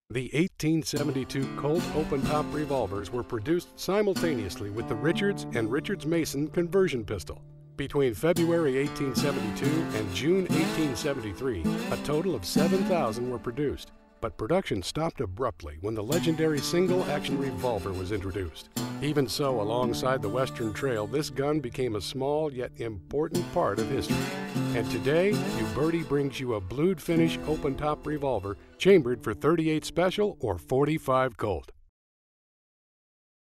The 1872 Colt open-top revolvers were produced simultaneously with the Richards and Richards-Mason conversion pistol. Between February 1872 and June 1873, a total of 7,000 were produced. But production stopped abruptly when the legendary single-action revolver was introduced. Even so, alongside the Western Trail, this gun became a small yet important part of history. And today, A.Uberti brings you a blued finish open-top revolver chambered for .38 Special or .45 Colt.